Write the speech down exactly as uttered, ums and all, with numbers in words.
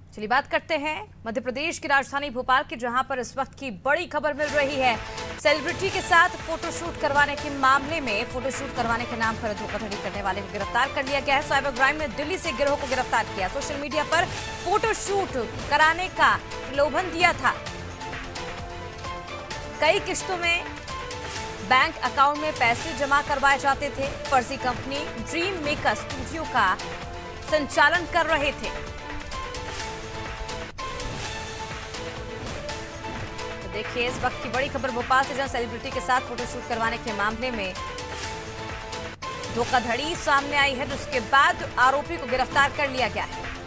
चलिए बात करते हैं मध्य प्रदेश की राजधानी भोपाल की, जहां पर इस वक्त की बड़ी खबर मिल रही है। सेलिब्रिटी के साथ फोटोशूट करवाने के मामले में फोटोशूट करवाने के नाम पर धोखाधड़ी करने वाले को गिरफ्तार कर लिया गया है। साइबर क्राइम ने दिल्ली से गिरोह को गिरफ्तार किया। सोशल मीडिया पर फोटोशूट कराने का प्रलोभन दिया था। कई किश्तों में बैंक अकाउंट में पैसे जमा करवाए जाते थे। फर्जी कंपनी ड्रीम मेकर स्टूडियो का संचालन कर रहे थे। देखिए इस वक्त की बड़ी खबर भोपाल से, जहां सेलिब्रिटी के साथ फोटोशूट करवाने के मामले में धोखाधड़ी सामने आई है, जिसके बाद आरोपी को गिरफ्तार कर लिया गया है।